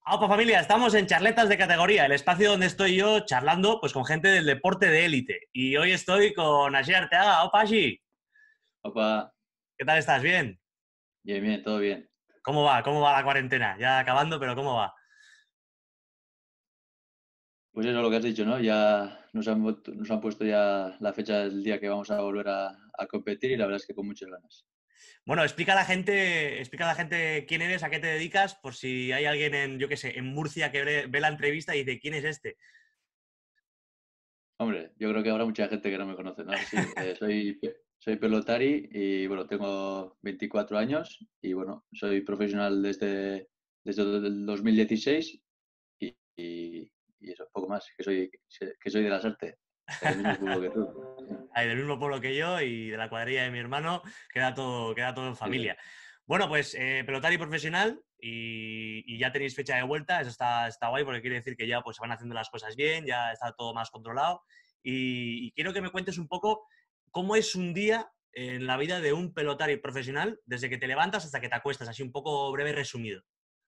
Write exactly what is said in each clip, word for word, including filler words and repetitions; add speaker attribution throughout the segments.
Speaker 1: Aupa familia, estamos en Charletas de Categoría, el espacio donde estoy yo charlando pues con gente del deporte de élite. Y hoy estoy con Asier Arteaga. Aupa, Ashi.
Speaker 2: Opa,
Speaker 1: ¿Qué tal estás? ¿Bien?
Speaker 2: bien, bien, todo bien.
Speaker 1: ¿Cómo va? ¿Cómo va la cuarentena? Ya acabando, pero ¿cómo va?
Speaker 2: Pues eso es lo que has dicho, ¿no? Ya nos han, vuelto- nos han puesto ya la fecha del día que vamos a volver a, a competir y la verdad es que con muchas ganas.
Speaker 1: Bueno, explica a la gente, explica a la gente quién eres, a qué te dedicas, por si hay alguien en, yo qué sé, en Murcia que ve, ve la entrevista y dice, ¿quién es este?
Speaker 2: Hombre, yo creo que habrá mucha gente que no me conoce, ¿no? Sí, eh, soy, pe- soy pelotari y bueno, tengo veinticuatro años y bueno, soy profesional desde, desde el dos mil dieciséis y, y, y eso, poco más, que soy, que soy de las artes, del mismo pueblo que tú.
Speaker 1: Hay del mismo pueblo que yo y de la cuadrilla de mi hermano, queda todo, queda todo en
Speaker 2: Eso
Speaker 1: familia.
Speaker 2: es.
Speaker 1: Bueno, pues eh, pelotari profesional y, y ya tenéis fecha de vuelta, eso está, está guay porque quiere decir que ya pues, se van haciendo las cosas bien, ya está todo más controlado. Y, y quiero que me cuentes un poco cómo es un día en la vida de un pelotari profesional, desde que te levantas hasta que te acuestas, así un poco breve resumido.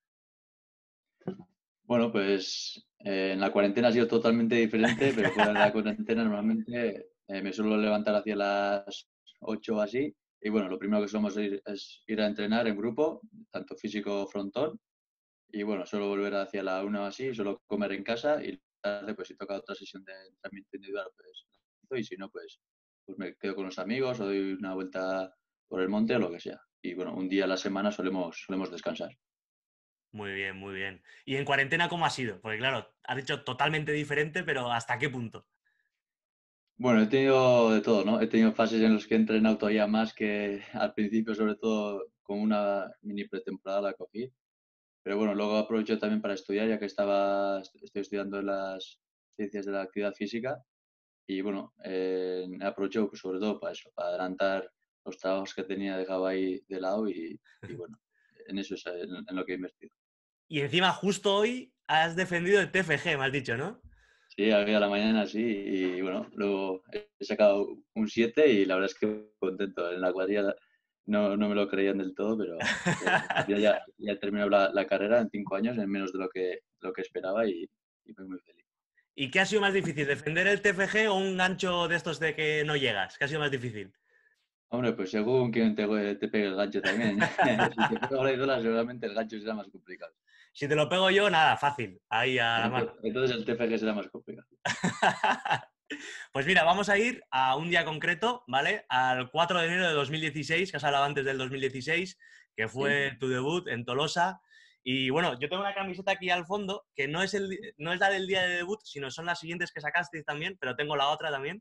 Speaker 2: Bueno, pues eh, en la cuarentena ha sido totalmente diferente, pero fuera de la cuarentena normalmente eh, me suelo levantar hacia las ocho o así. Y bueno, lo primero que solemos ir es ir a entrenar en grupo, tanto físico frontón. Y bueno, suelo volver hacia la una o así, suelo comer en casa y tarde, pues si toca otra sesión de entrenamiento individual, pues y si no, pues, pues me quedo con los amigos o doy una vuelta por el monte o lo que sea. Y bueno, un día a la semana solemos, solemos descansar.
Speaker 1: Muy bien, muy bien. ¿Y en cuarentena cómo ha sido? Porque claro, has dicho totalmente diferente, pero ¿hasta qué punto?
Speaker 2: Bueno, he tenido de todo, ¿no? He tenido fases en las que he entrenado todavía más que al principio, sobre todo con una mini pretemporada la cogí. Pero bueno, luego aprovecho también para estudiar, ya que estaba, estoy estudiando en las ciencias de la actividad física. Y bueno, eh, aprovecho pues, sobre todo para eso, para adelantar los trabajos que tenía dejado ahí de lado y, y bueno, en eso es en, en lo que he invertido.
Speaker 1: Y encima, justo hoy has defendido el T F G, me has dicho, ¿no?
Speaker 2: Sí, a la mañana sí, y bueno, luego he sacado un siete y la verdad es que contento. En la cuadrilla no, no me lo creían del todo, pero, pero bueno, al final ya, ya he terminado la, la carrera en cinco años, en menos de lo que, lo que esperaba y, y muy, muy feliz.
Speaker 1: ¿Y qué ha sido más difícil, defender el T F G o un gancho de estos de que no llegas? ¿Qué ha sido más difícil?
Speaker 2: Hombre, pues según quien te, te pegue el gancho también. Si te pega la idola, seguramente el gancho será más complicado.
Speaker 1: Si te lo pego yo, nada, fácil, ahí a la mano.
Speaker 2: Entonces, entonces el T F G será más complicado.
Speaker 1: Pues mira, vamos a ir a un día concreto, ¿vale? Al cuatro de enero de dos mil dieciséis, que has hablado antes del dos mil dieciséis, que
Speaker 2: ¿Sí?
Speaker 1: fue tu debut en Tolosa. Y bueno, yo tengo una camiseta aquí al fondo, que no es, el, no es la del día de debut, sino son las siguientes que sacasteis también, pero tengo la otra también.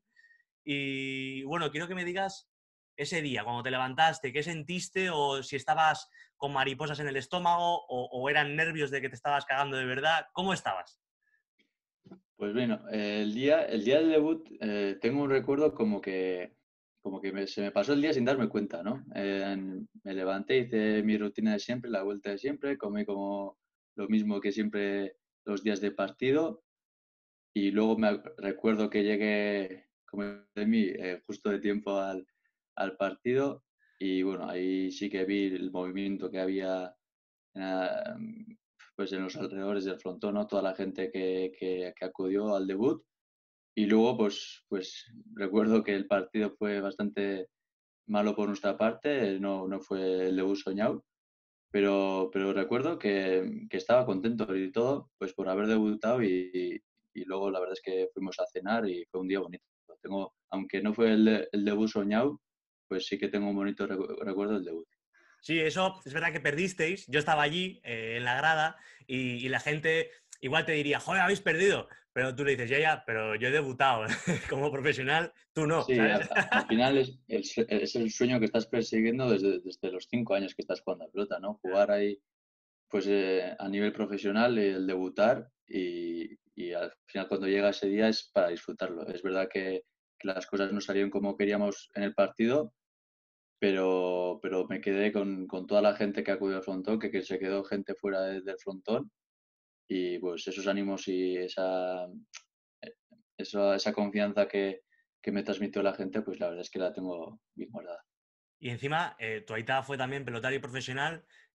Speaker 1: Y bueno, quiero que me digas ese día, cuando te levantaste, qué sentiste o si estabas con mariposas en el estómago o, o eran nervios de que te estabas cagando de verdad. ¿Cómo estabas?
Speaker 2: Pues bueno, eh, el día, el día del debut eh, tengo un recuerdo como que, como que me- se me pasó el día sin darme cuenta, ¿no? Eh, me levanté, hice mi rutina de siempre, la vuelta de siempre, comí como lo mismo que siempre los días de partido y luego me ac- recuerdo que llegué, como de mí, eh, justo de tiempo al, al partido y bueno, ahí sí que vi el movimiento que había eh, pues en los alrededores del frontón, ¿no? Toda la gente que, que, que acudió al debut. Y luego, pues, pues recuerdo que el partido fue bastante malo por nuestra parte, no, no fue el debut soñado, pero, pero recuerdo que, que estaba contento y todo, pues por haber debutado y, y luego la verdad es que fuimos a cenar y fue un día bonito. Tengo, aunque no fue el, de- el debut soñado, pues sí que tengo un bonito recu- recuerdo del debut.
Speaker 1: Sí, eso es verdad que perdisteis. Yo estaba allí eh, en la grada y, y la gente igual te diría, joder, habéis perdido. Pero tú le dices, ya, ya, pero yo he debutado como profesional, tú no,
Speaker 2: Sí,
Speaker 1: ¿sabes?
Speaker 2: a- a- al final es, es, es el sueño que estás persiguiendo desde, desde los cinco años que estás jugando a pelota, ¿no? Jugar ahí pues eh, a nivel profesional, el debutar y, y al final cuando llega ese día es para disfrutarlo. Es verdad que, que las cosas no salieron como queríamos en el partido, pero, pero me quedé con, con toda la gente que acudió al frontón, que, que se quedó gente fuera de- del frontón y pues esos ánimos y esa, eh, eso- esa confianza que, que me transmitió la gente, pues la verdad es que la tengo bien guardada.
Speaker 1: Y encima, eh, tu aita fue también pelotari profesional.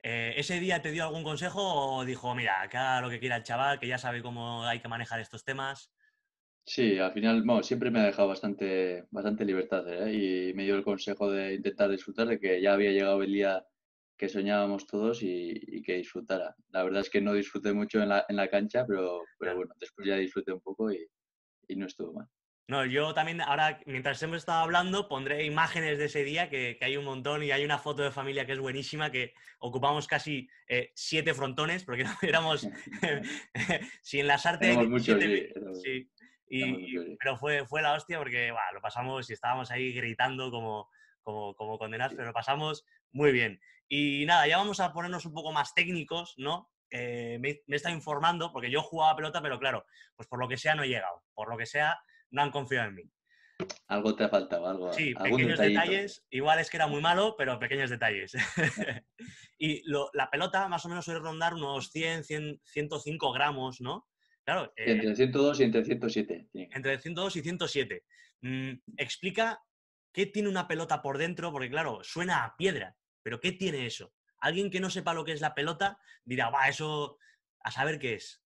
Speaker 1: Eh, ¿ese día te dio algún consejo o dijo, mira, que haga lo que quiera el chaval, que ya sabe cómo hay que manejar estos temas?
Speaker 2: Sí, al final, bueno, siempre me ha dejado bastante, bastante libertad, ¿eh? Y me dio el consejo de intentar disfrutar, de que ya había llegado el día que soñábamos todos y, y que disfrutara. La verdad es que no disfruté mucho en la, en la cancha, pero, pero
Speaker 1: Claro.
Speaker 2: bueno, después ya disfruté un poco y, y no estuvo mal.
Speaker 1: No, yo también ahora, mientras hemos estado hablando, pondré imágenes de ese día, que, que hay un montón, y hay una foto de familia que es buenísima, que ocupamos casi eh, siete frontones, porque éramos, si en las artes hay
Speaker 2: Éramos muchos,
Speaker 1: diecisiete,
Speaker 2: sí, éramos,
Speaker 1: sí,
Speaker 2: éramos
Speaker 1: y,
Speaker 2: muchos, sí.
Speaker 1: pero fue, fue la hostia porque bah, lo pasamos y estábamos ahí gritando como, como, como condenados,
Speaker 2: Sí.
Speaker 1: pero lo pasamos muy bien. Y nada, ya vamos a ponernos un poco más técnicos, ¿no? Eh, me, me he estado informando, porque yo jugaba pelota, pero claro, pues por lo que sea no he llegado, por lo que sea no han confiado en mí.
Speaker 2: Algo te ha faltado, algo,
Speaker 1: Sí,
Speaker 2: algún
Speaker 1: pequeños
Speaker 2: detallito.
Speaker 1: detalles, igual es que era muy malo, pero pequeños detalles. Y lo- la pelota más o menos suele rondar unos cien, cien, ciento cinco gramos, ¿no? Claro,
Speaker 2: Sí,
Speaker 1: eh,
Speaker 2: entre ciento dos y entre ciento siete tiene que ser.
Speaker 1: entre ciento dos y ciento siete. Mm, explica qué tiene una pelota por dentro, porque claro, suena a piedra, pero ¿qué tiene eso? Alguien que no sepa lo que es la pelota dirá, va, eso a saber qué es.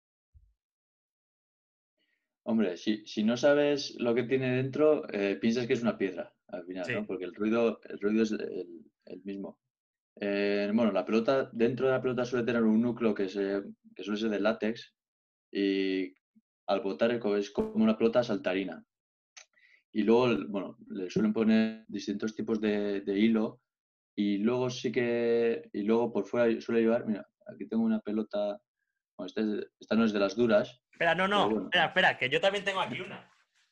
Speaker 2: Hombre, si, si no sabes lo que tiene dentro, eh, piensas que es una piedra al final,
Speaker 1: Sí,
Speaker 2: ¿no? Porque el ruido, el ruido es el, el mismo. Eh, bueno, la pelota, dentro de la pelota suele tener un núcleo que, se, que suele ser de látex y al botar es co- es como una pelota saltarina. Y luego, bueno, le suelen poner distintos tipos de, de hilo y luego sí que, y luego por fuera suele llevar, mira, aquí tengo una pelota, bueno, esta, es- esta no es de las duras,
Speaker 1: espera, no,
Speaker 2: pero
Speaker 1: no,
Speaker 2: bueno,
Speaker 1: espera, espera, que yo también tengo aquí una.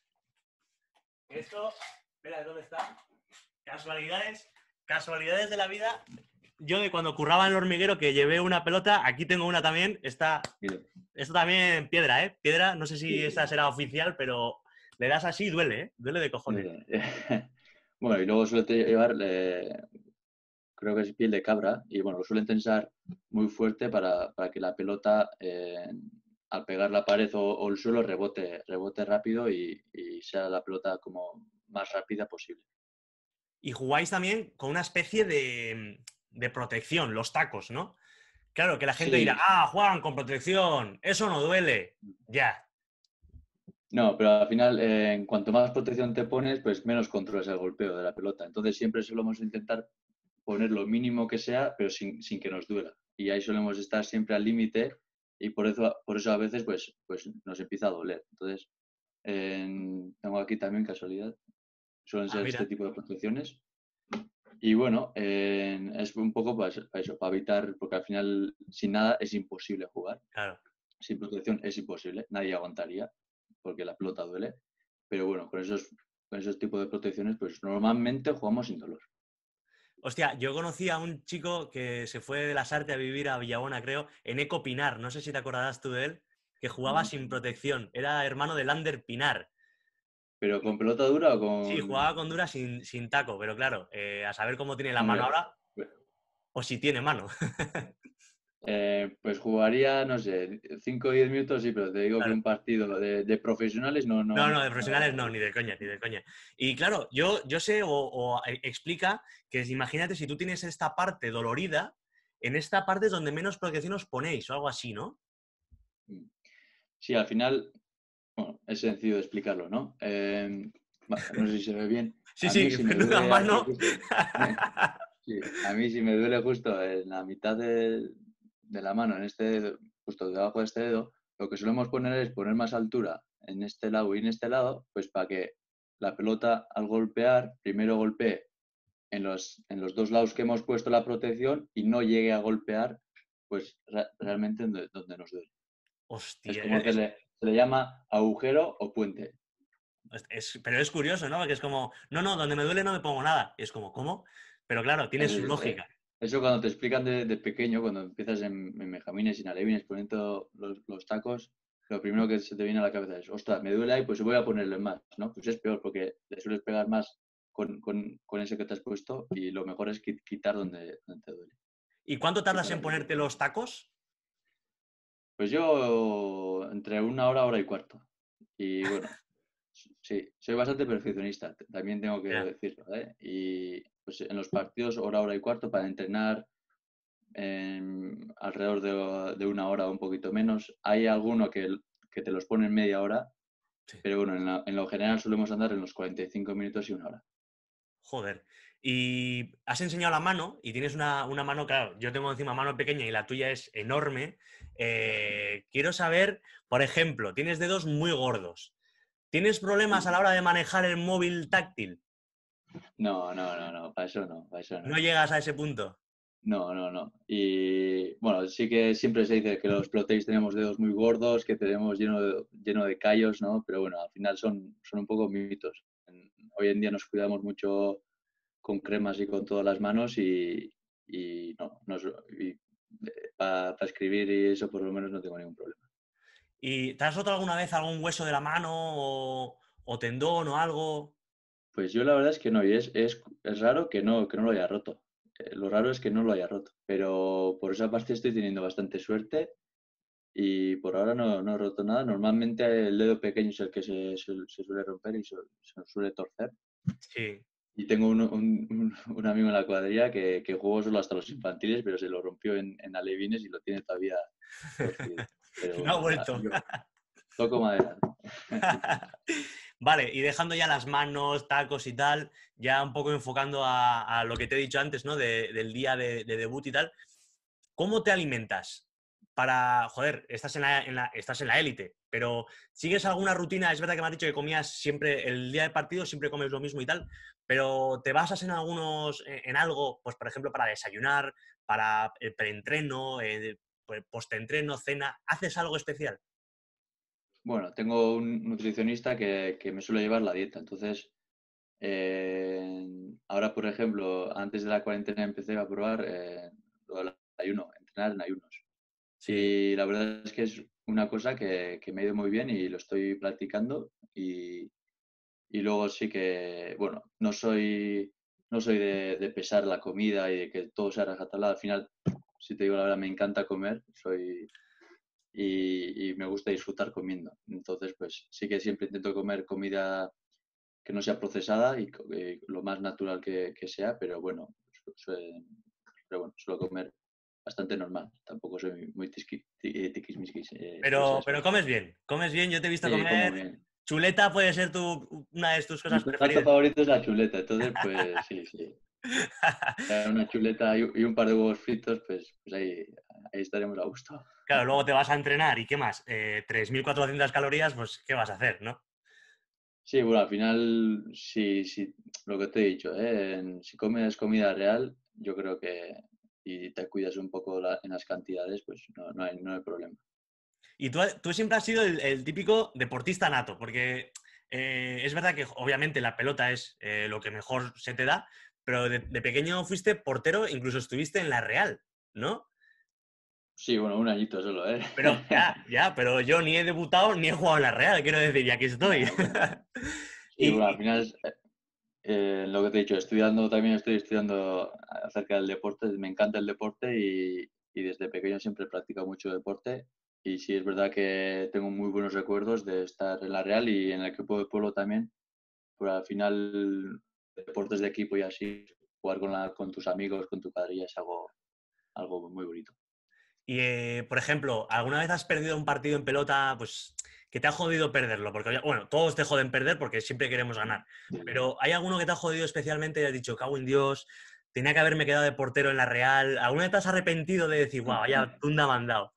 Speaker 1: Esto, espera, ¿dónde está? Casualidades, casualidades de la vida. Yo de cuando curraba en el hormiguero que llevé una pelota, aquí tengo una también, esta,
Speaker 2: mira,
Speaker 1: esto también piedra, ¿eh? Piedra, no sé si
Speaker 2: sí,
Speaker 1: esta será oficial, pero le das así y duele, ¿eh? Duele de cojones.
Speaker 2: eh, bueno, y luego suele llevar, eh, creo que es piel de cabra, y bueno, lo suelen tensar muy fuerte para, para que la pelota, eh, al pegar la pared o, o el suelo, rebote, rebote rápido y, y sea la pelota como más rápida posible.
Speaker 1: Y jugáis también con una especie de, de protección, los tacos, ¿no? Claro, que la gente dirá,
Speaker 2: Sí,
Speaker 1: ah, juegan con protección, eso no duele. Ya,
Speaker 2: no, pero al final, eh, en cuanto más protección te pones, pues menos controlas el golpeo de la pelota. Entonces siempre solemos intentar poner lo mínimo que sea, pero sin, sin que nos duela. Y ahí solemos estar siempre al límite y por eso, por eso a veces pues, pues nos empieza a doler. Entonces, en- tengo aquí también casualidad, suelen
Speaker 1: ah,
Speaker 2: ser este
Speaker 1: mira,
Speaker 2: tipo de protecciones. Y bueno, en- es un poco para eso, para eso, para evitar, porque al final sin nada es imposible jugar.
Speaker 1: claro.
Speaker 2: Sin protección es imposible, nadie aguantaría porque la pelota duele. Pero bueno, con esos, con esos tipos de protecciones, pues normalmente jugamos sin dolor.
Speaker 1: Hostia, yo conocí a un chico que se fue de las artes a vivir a Villabona, creo, en Eco Pinar, no sé si te acordarás tú de él, que jugaba
Speaker 2: Mm.
Speaker 1: sin protección, era hermano de Lander Pinar.
Speaker 2: Pero con pelota dura o
Speaker 1: Sí,
Speaker 2: con...
Speaker 1: jugaba con dura sin, sin taco, pero claro, eh, a saber cómo tiene la mano
Speaker 2: Hombre,
Speaker 1: ahora, o si tiene mano.
Speaker 2: eh, pues jugaría, no sé, cinco o diez minutos, sí, pero te digo que
Speaker 1: Claro.
Speaker 2: un partido de, de profesionales no,
Speaker 1: No,
Speaker 2: no,
Speaker 1: no, de
Speaker 2: no
Speaker 1: profesionales no,
Speaker 2: aguantaría.
Speaker 1: ni de coña, ni de coña. Y claro, yo, yo sé o, o e- explica que es- imagínate si tú tienes esta parte dolorida, en esta parte es donde menos protección os ponéis o algo así, ¿no?
Speaker 2: Mm. Sí, al final, bueno, es sencillo de explicarlo, ¿no? Eh, va, no sé si se ve bien.
Speaker 1: Sí,
Speaker 2: A mí
Speaker 1: sí,
Speaker 2: si me
Speaker 1: menuda
Speaker 2: duele aquí
Speaker 1: mano.
Speaker 2: justo, sí, a mí si me duele justo en la mitad de, de la mano, en este dedo, justo debajo de este dedo, lo que solemos poner es poner más altura en este lado y en este lado, pues para que la pelota al golpear, primero golpee en los, en los dos lados que hemos puesto la protección y no llegue a golpear pues re- realmente donde, donde nos duele. Es
Speaker 1: Hostia,
Speaker 2: como
Speaker 1: es,
Speaker 2: hacerle, se le llama agujero o puente.
Speaker 1: es- es- pero es curioso, ¿no? Porque es como, no, no, donde me duele no me pongo nada. Y es como, ¿cómo? Pero claro, tiene su
Speaker 2: Eh, eh,
Speaker 1: lógica.
Speaker 2: Eso cuando te explican de, de pequeño, cuando empiezas en, en Benjamines y en Alevines poniendo los, los tacos, lo primero que se te viene a la cabeza es, ostras, me duele ahí, pues voy a ponerle más, ¿no? Pues es peor porque le sueles pegar más con, con, con ese que te has puesto y lo mejor es qui- quitar donde, donde te duele.
Speaker 1: ¿Y cuánto tardas
Speaker 2: Quitar
Speaker 1: en
Speaker 2: ahí.
Speaker 1: ponerte los tacos?
Speaker 2: Pues yo entre una hora, hora y cuarto. Y bueno, sí, soy bastante perfeccionista, t- también tengo que
Speaker 1: Ya.
Speaker 2: decirlo, ¿eh? Y pues en los partidos hora, hora y cuarto para entrenar en alrededor de, de una hora o un poquito menos. Hay alguno que, que te los pone en media hora, sí. Pero bueno, en, la, en lo general solemos andar en los cuarenta y cinco minutos y una hora.
Speaker 1: Joder. Y has enseñado la mano y tienes una, una mano, claro, yo tengo encima mano pequeña y la tuya es enorme. Eh, quiero saber, por ejemplo, tienes dedos muy gordos. ¿Tienes problemas a la hora de manejar el móvil táctil?
Speaker 2: No, no, no, no, para eso no, para eso no.
Speaker 1: ¿No llegas a ese punto?
Speaker 2: No, no, no. Y bueno, sí que siempre se dice que los plotéis tenemos dedos muy gordos, que tenemos lleno de, lleno de callos, ¿no? Pero bueno, al final son, son un poco mitos. Hoy en día nos cuidamos mucho con cremas y con todas las manos y, y no, no para pa escribir y eso por lo menos no tengo ningún problema.
Speaker 1: ¿Y te has roto alguna vez algún hueso de la mano o, o tendón o algo?
Speaker 2: Pues yo la verdad es que no, y es, es, es raro que no, que no lo haya roto. Eh, lo raro es que no lo haya roto, pero por esa parte estoy teniendo bastante suerte y por ahora no, no he roto nada. Normalmente el dedo pequeño es el que se, se, se suele romper y se, se suele torcer.
Speaker 1: Sí.
Speaker 2: Y tengo un, un, un, un amigo en la cuadrilla que, que jugó solo hasta los infantiles, pero se lo rompió en, en alevines y lo tiene todavía torcido. Pero
Speaker 1: No ha
Speaker 2: bueno,
Speaker 1: vuelto.
Speaker 2: yo toco madera.
Speaker 1: Vale, y dejando ya las manos, tacos y tal, ya un poco enfocando a, a lo que te he dicho antes, ¿no? De, del día de, de debut y tal. ¿Cómo te alimentas? Para, joder, estás en la, en la, estás en la élite, pero ¿sigues alguna rutina? Es verdad que me has dicho que comías siempre, el día de partido siempre comes lo mismo y tal, pero ¿te basas en algunos, en algo, pues por ejemplo, para desayunar, para el preentreno, eh, postentreno, cena? ¿Haces algo especial?
Speaker 2: Bueno, tengo un nutricionista que, que me suele llevar la dieta, entonces eh, ahora, por ejemplo, antes de la cuarentena empecé a probar eh, lo del ayuno, entrenar en ayunos.
Speaker 1: Sí.
Speaker 2: Y la verdad es que es una cosa que, que me ha ido muy bien y lo estoy practicando. Y, y luego sí que, bueno, no soy, no soy de, de pesar la comida y de que todo sea rajatabla. Al final, si te digo la verdad, me encanta comer. Soy, y, y me gusta disfrutar comiendo. Entonces, pues sí que siempre intento comer comida que no sea procesada y eh, lo más natural que, que sea, pero bueno, su, su, pero bueno, suelo comer bastante normal. Tampoco soy muy tisqui, tiquismiquis eh, por ese
Speaker 1: Pero, pero
Speaker 2: aspecto.
Speaker 1: comes bien, comes bien, yo te he visto
Speaker 2: Sí, como
Speaker 1: comer.
Speaker 2: bien.
Speaker 1: Chuleta puede ser tu, una de tus
Speaker 2: Mi
Speaker 1: cosas
Speaker 2: plato
Speaker 1: preferidas.
Speaker 2: favorito es la chuleta, entonces pues sí, sí. Una chuleta y, y un par de huevos fritos, pues, pues ahí, ahí estaremos a gusto.
Speaker 1: Claro, luego te vas a entrenar y ¿qué más? Eh, tres mil cuatrocientas calorías, pues ¿qué vas a hacer, no?
Speaker 2: Sí, bueno, al final, sí, sí, lo que te he dicho, ¿eh? En- si comes comida real, yo creo que y te cuidas un poco la- en las cantidades, pues no, no hay, no hay problema.
Speaker 1: Y tú, tú siempre has sido el, el típico deportista nato, porque eh, es verdad que obviamente la pelota es eh, lo que mejor se te da, pero de, de pequeño fuiste portero, incluso estuviste en la Real, ¿no?
Speaker 2: Sí, bueno, un añito solo, ¿eh?
Speaker 1: Pero ya, ya, pero yo ni he debutado ni he jugado en la Real, quiero decir, y aquí estoy.
Speaker 2: Nada, bueno. Sí, bueno, al
Speaker 1: Y,
Speaker 2: final, es, eh, lo que te he dicho, estudiando también estoy estudiando acerca del deporte, me encanta el deporte y, y desde pequeño siempre he practicado mucho deporte. Y sí, es verdad que tengo muy buenos recuerdos de estar en la Real y en el equipo de pueblo también. Pero al final, deportes de equipo y así, jugar con, la, con tus amigos, con tu cuadrilla es algo, algo muy bonito.
Speaker 1: Y, eh, por ejemplo, ¿alguna vez has perdido un partido en pelota, pues, que te ha jodido perderlo? Porque, bueno, todos te joden perder porque siempre queremos ganar. Pero ¿hay alguno que te ha jodido especialmente y has dicho, cago en Dios, tenía que haberme quedado de portero en la Real? ¿Alguna vez te has arrepentido de decir, guau, vaya tunda me han dado?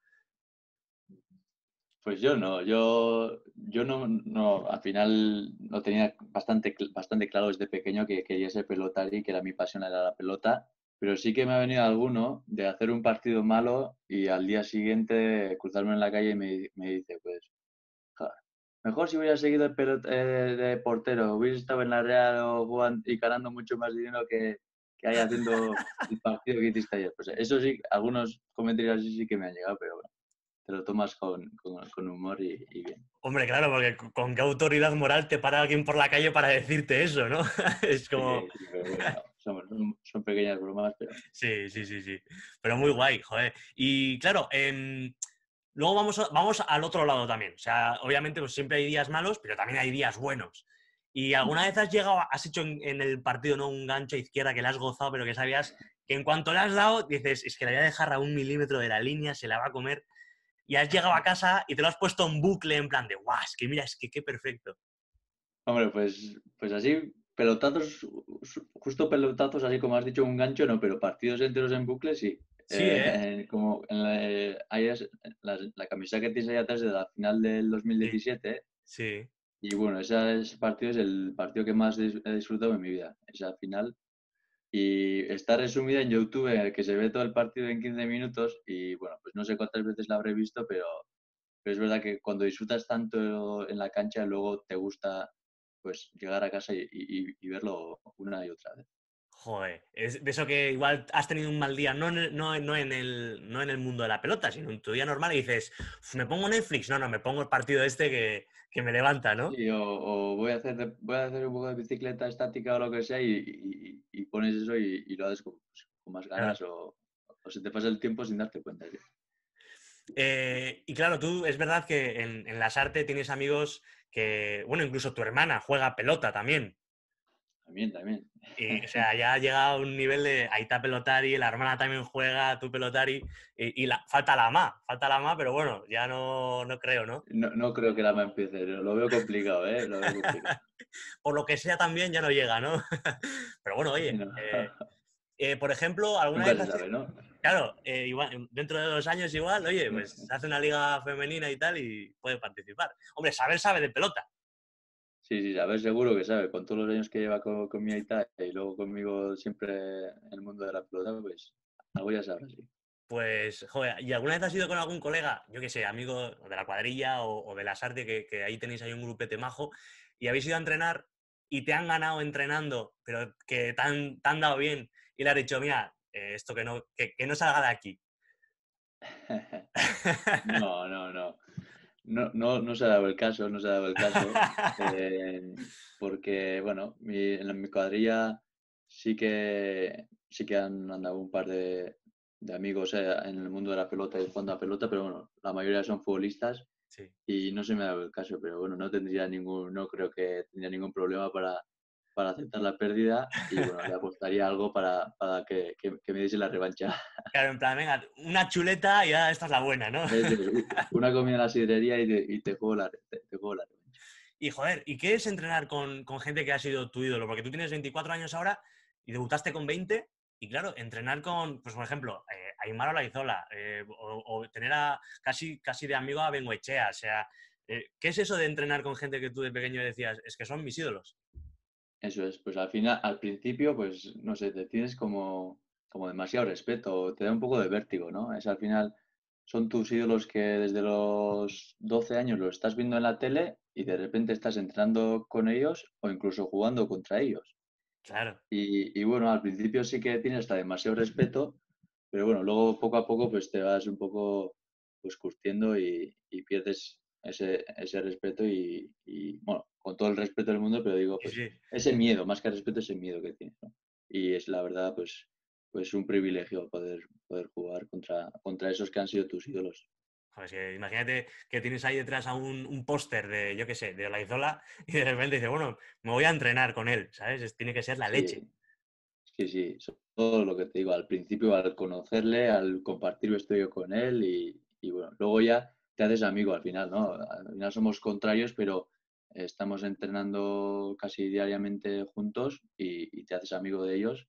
Speaker 2: Pues yo no, yo, yo no, no, al final no tenía bastante, cl- bastante claro desde pequeño que quería ser pelotari y que era mi pasión era la pelota, pero sí que me ha venido alguno de hacer un partido malo y al día siguiente cruzarme en la calle y me, me dice, pues, "Ja, mejor si hubiera seguido de, pelota- eh, de portero, hubiera estado en la Real o jugando y ganando mucho más dinero que, que ahí haciendo el partido que hiciste ayer". Pues eso sí, algunos comentarios así sí que me han llegado, pero bueno, te lo tomas con, con- con humor y, y bien.
Speaker 1: Hombre, claro, porque con qué autoridad moral te para alguien por la calle para decirte eso, ¿no? Es
Speaker 2: Sí,
Speaker 1: como,
Speaker 2: sí, pero bueno, son, son- son pequeñas bromas, pero
Speaker 1: sí, sí, sí, sí. Pero muy guay, joder. Y claro, em, luego vamos, a- vamos al otro lado también. O sea, obviamente pues siempre hay días malos, pero también hay días buenos. ¿Y alguna vez has llegado, has hecho en, en el partido, ¿no?, un gancho a izquierda que le has gozado, pero que sabías que en cuanto le has dado, dices, es que le voy a dejar a un milímetro de la línea, se la va a comer, y has llegado a casa y te lo has puesto en bucle en plan de, guau, es que mira, es que qué perfecto.
Speaker 2: Hombre, pues, pues así, pelotazos, justo pelotazos, así como has dicho, un gancho, no, pero partidos enteros en bucle, sí.
Speaker 1: Sí, ¿eh?
Speaker 2: Eh, como en la, eh, ahí es- la, la camiseta que tienes ahí atrás de la final del
Speaker 1: Sí,
Speaker 2: dos mil diecisiete,
Speaker 1: sí.
Speaker 2: y bueno, ese, ese partido es el partido que más dis- he disfrutado en mi vida, esa final. Y está resumida en YouTube, en el que se ve todo el partido en quince minutos, y bueno, pues no sé cuántas veces la habré visto, pero, pero es verdad que cuando disfrutas tanto en la cancha, luego te gusta pues llegar a casa y, y- y verlo una y otra vez.
Speaker 1: Joder, es de eso que igual has tenido un mal día, no en el, no, no en el, no en el mundo de la pelota, sino en tu día normal y dices, ¿me pongo Netflix? No, no, me pongo el partido este que, que me levanta, ¿no?
Speaker 2: Sí, o, o voy a hacer, de- voy a hacer un poco de bicicleta estática o lo que sea, y, y- y pones eso y, y lo haces con, pues, con más
Speaker 1: Claro.
Speaker 2: ganas, o, o se te pasa el tiempo sin darte cuenta. Sí.
Speaker 1: Eh, y claro, tú es verdad que en, en las artes tienes amigos que, bueno, incluso tu hermana juega pelota también.
Speaker 2: También, también.
Speaker 1: Y, o sea, ya ha llegado a un nivel de ahí está pelotari, la hermana también juega, tú pelotari, y, y la, falta la ma, falta la ma, pero bueno, ya no, no creo, ¿no?
Speaker 2: No, no creo que la me empiece, lo veo complicado, ¿eh? Lo veo complicado.
Speaker 1: Por lo que sea también ya no llega, ¿no? Pero bueno, oye,
Speaker 2: No.
Speaker 1: eh, eh, por ejemplo, alguna
Speaker 2: Nunca
Speaker 1: vez
Speaker 2: se
Speaker 1: has...
Speaker 2: sabe, ¿no?
Speaker 1: Claro, eh, igual, dentro de dos años igual, oye, pues se hace una liga femenina y tal y puede participar. Hombre, saber sabe de pelota.
Speaker 2: Sí, sí, a ver, seguro que sabe. Con todos los años que lleva con, con mi Aita y luego conmigo siempre en el mundo de la pelota, pues algo ya sabrá, sí.
Speaker 1: Pues, joder, ¿y alguna vez has ido con algún colega, yo qué sé, amigo de la cuadrilla o, o de las artes, que, que ahí tenéis ahí un grupete majo, y habéis ido a entrenar y te han ganado entrenando, pero que te han, te han dado bien y le has dicho, mira, eh, esto que no, que, que no salga de aquí?
Speaker 2: No, no, no. No, no, no se ha dado el caso, no se ha dado el caso. eh, porque, bueno, mi- en mi cuadrilla sí que sí que han andado un par de, de amigos eh, en el mundo de la pelota y jugando a pelota, pero bueno, la mayoría son futbolistas
Speaker 1: Sí.
Speaker 2: y no se me ha dado el caso, pero bueno, no tendría ningún, no creo que tendría ningún problema para, para aceptar la pérdida, y bueno, le apostaría algo para, para que, que, que me diese la revancha.
Speaker 1: Claro, en plan, venga, una chuleta y ya esta es la buena, ¿no?
Speaker 2: Eso es, u- una comida en la sidrería y te, y te juego la, te, te juego la revancha.
Speaker 1: Y joder, ¿y qué es entrenar con, con gente que ha sido tu ídolo? Porque tú tienes veinticuatro años ahora y debutaste con veinte. Y claro, entrenar con, pues por ejemplo, eh, Aimar Olaizola, eh, o, o tener a, casi, casi de amigo a Bengoechea. O sea, eh, ¿qué es eso de entrenar con gente que tú de pequeño decías, es que son mis ídolos?
Speaker 2: Eso es, pues al final, al principio, pues no sé, te tienes como, como demasiado respeto, te da un poco de vértigo, ¿no? Es al final, son tus ídolos que desde los doce años los estás viendo en la tele y de repente estás entrenando con ellos o incluso jugando contra ellos.
Speaker 1: Claro.
Speaker 2: Y, y bueno, al principio sí que tienes hasta demasiado respeto, pero bueno, luego poco a poco pues te vas un poco pues curtiendo y, y pierdes ese, ese respeto y, y, bueno, con todo el respeto del mundo, pero digo
Speaker 1: Sí,
Speaker 2: pues
Speaker 1: sí.
Speaker 2: ese miedo, más que respeto, ese miedo que tienes, ¿no? Y es la verdad pues, pues un privilegio poder, poder jugar contra, contra esos que han sido tus ídolos.
Speaker 1: Joder, es que imagínate que tienes ahí detrás a un, un póster de, yo qué sé, de Olaizola y de repente dices, bueno, me voy a entrenar con él, ¿sabes? Es- tiene que ser la leche.
Speaker 2: Sí, sí, sí, eso- todo lo que te digo, al principio al conocerle, al compartir vestuario con él y, y bueno, luego ya te haces amigo al final, ¿no? Al final somos contrarios, pero estamos entrenando casi diariamente juntos y, y te haces amigo de ellos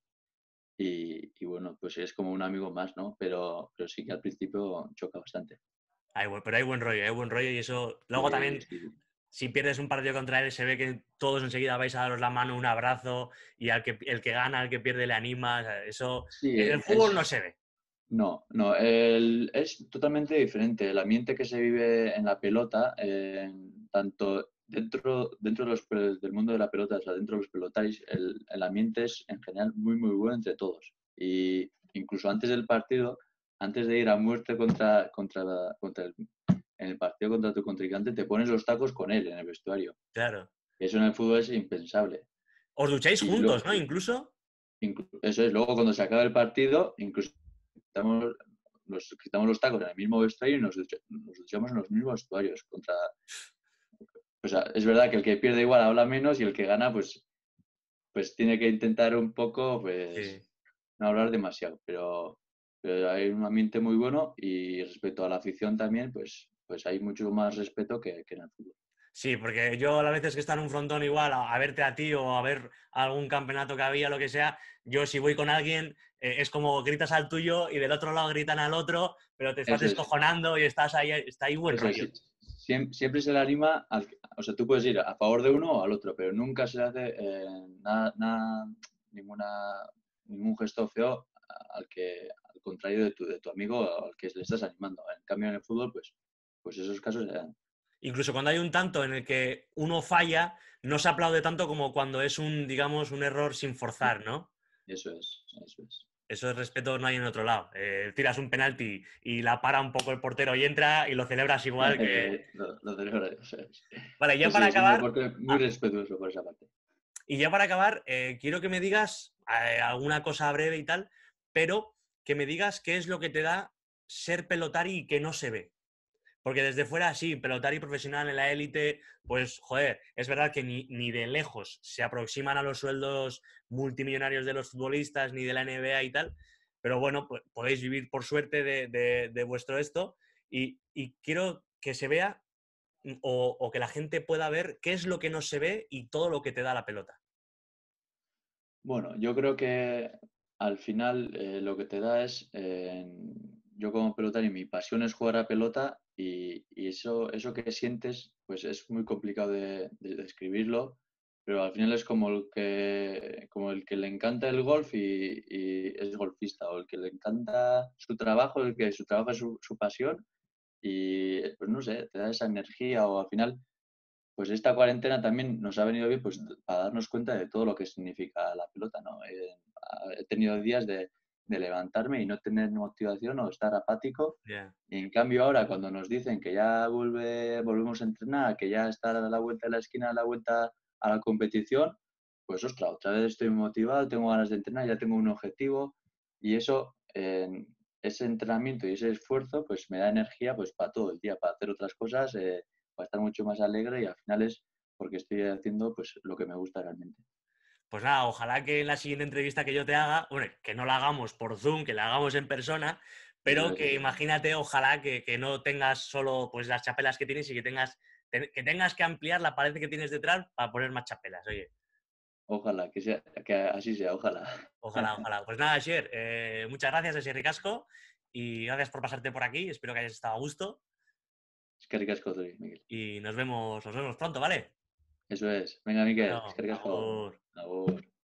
Speaker 2: y, y bueno, pues es como un amigo más, ¿no? Pero, pero sí que al principio choca bastante.
Speaker 1: Hay buen- pero hay buen rollo, hay buen rollo y eso. Luego
Speaker 2: Sí,
Speaker 1: también,
Speaker 2: sí,
Speaker 1: si pierdes un partido contra él, se ve que todos enseguida vais a daros la mano, un abrazo, y al que, el que gana, al que pierde, le anima. O sea, eso
Speaker 2: sí,
Speaker 1: en el fútbol no
Speaker 2: es,
Speaker 1: se ve.
Speaker 2: no, no, el- es totalmente diferente. El ambiente que se vive en la pelota, eh, tanto dentro, dentro de los, pe- del mundo de la pelota, o sea, dentro de los pelotaris, el, el ambiente es en general muy, muy bueno entre todos. Y incluso antes del partido, antes de ir a muerte contra, contra, la- contra el, en el partido contra tu contrincante, te pones los tacos con él en el vestuario.
Speaker 1: Claro.
Speaker 2: Eso en el fútbol es impensable.
Speaker 1: Os ducháis
Speaker 2: Y
Speaker 1: juntos,
Speaker 2: lo,
Speaker 1: ¿no? Incluso.
Speaker 2: Inclu- Eso es, luego cuando se acaba el partido, incluso quitamos, nos quitamos los tacos en el mismo vestuario y nos, ducha- nos duchamos en los mismos vestuarios. Contra, pues a- es verdad que el que pierde igual habla menos y el que gana, pues, pues tiene que intentar un poco, pues,
Speaker 1: Sí.
Speaker 2: no hablar demasiado, pero, pero hay un ambiente muy bueno y respecto a la afición también, pues, pues hay mucho más respeto que, que en el fútbol.
Speaker 1: Sí, porque yo las veces que está en un frontón igual a, a verte a ti o a ver algún campeonato que había, lo que sea, yo si voy con alguien eh, es como gritas al tuyo y del otro lado gritan al otro, pero te estás
Speaker 2: Eso es,
Speaker 1: descojonando y estás ahí, está ahí buen
Speaker 2: eso
Speaker 1: rollo.
Speaker 2: es. Siempre, siempre se le anima, al, que- o sea, tú puedes ir a favor de uno o al otro, pero nunca se le hace eh, nada, nada, ninguna, ningún gesto feo al que, al contrario de tu, de tu amigo o al que le estás animando. En cambio, en el fútbol, pues, pues esos casos se dan.
Speaker 1: Incluso cuando hay un tanto en el que uno falla, no se aplaude tanto como cuando es un, digamos, un error sin forzar, ¿no?
Speaker 2: Eso es, eso es.
Speaker 1: Eso es respeto, no hay en otro lado. Eh, tiras un penalti y la para un poco el portero y entra y lo celebras igual que...
Speaker 2: lo, lo celebro, eso es.
Speaker 1: Vale, ya
Speaker 2: Pues sí,
Speaker 1: para
Speaker 2: es un
Speaker 1: acabar,
Speaker 2: deporte muy
Speaker 1: ah,
Speaker 2: respetuoso por esa parte.
Speaker 1: y ya para acabar, eh, quiero que me digas eh, alguna cosa breve y tal, pero que me digas qué es lo que te da ser pelotari y que no se ve. Porque desde fuera, sí, pelotari profesional en la élite, pues, joder, es verdad que ni, ni de lejos se aproximan a los sueldos multimillonarios de los futbolistas, ni de la N B A y tal, pero bueno, pues podéis vivir por suerte de, de- de vuestro esto y, y quiero que se vea o, o que la gente pueda ver qué es lo que no se ve y todo lo que te da la pelota.
Speaker 2: Bueno, yo creo que al final eh, lo que te da es, eh, yo como pelotari, mi pasión es jugar a pelota y, y eso, eso que sientes, pues es muy complicado de, de describirlo, pero al final es como el que, como el que le encanta el golf y, y es golfista, o el que le encanta su trabajo, el que su trabajo es su, su pasión y pues no sé, te da esa energía o al final pues esta cuarentena también nos ha venido bien pues, para darnos cuenta de todo lo que significa la pelota, ¿no? Eh, he tenido días de, de levantarme y no tener motivación o estar apático.
Speaker 1: Yeah.
Speaker 2: Y en cambio ahora cuando nos dicen que ya vuelve, volvemos a entrenar, que ya está a la vuelta de la esquina, a la vuelta a la competición, pues ostras, otra vez estoy motivado, tengo ganas de entrenar, ya tengo un objetivo y eso, eh, ese entrenamiento y ese esfuerzo, pues me da energía pues para todo el día, para hacer otras cosas. Eh, para estar mucho más alegre y al final es porque estoy haciendo pues lo que me gusta realmente.
Speaker 1: Pues nada, ojalá que en la siguiente entrevista que yo te haga, bueno, que no la hagamos por Zoom, que la hagamos en persona,
Speaker 2: Eso
Speaker 1: pero
Speaker 2: es,
Speaker 1: que
Speaker 2: eso es.
Speaker 1: imagínate, ojalá que, que no tengas solo pues las chapelas que tienes y que tengas, te- que tengas que ampliar la pared que tienes detrás para poner más chapelas. Oye,
Speaker 2: Ojalá, que sea, que así sea, ojalá.
Speaker 1: ojalá, ojalá. Pues nada, Sher, eh, muchas gracias, Asier Ricasco, y gracias por pasarte por aquí. Espero que hayas estado a gusto
Speaker 2: Es que ricasco, Miguel.
Speaker 1: y nos vemos, nos vemos pronto, ¿vale?
Speaker 2: Eso es. Venga, Miquel, es
Speaker 1: Bueno,
Speaker 2: que ricasco.
Speaker 1: agur.
Speaker 2: Agur.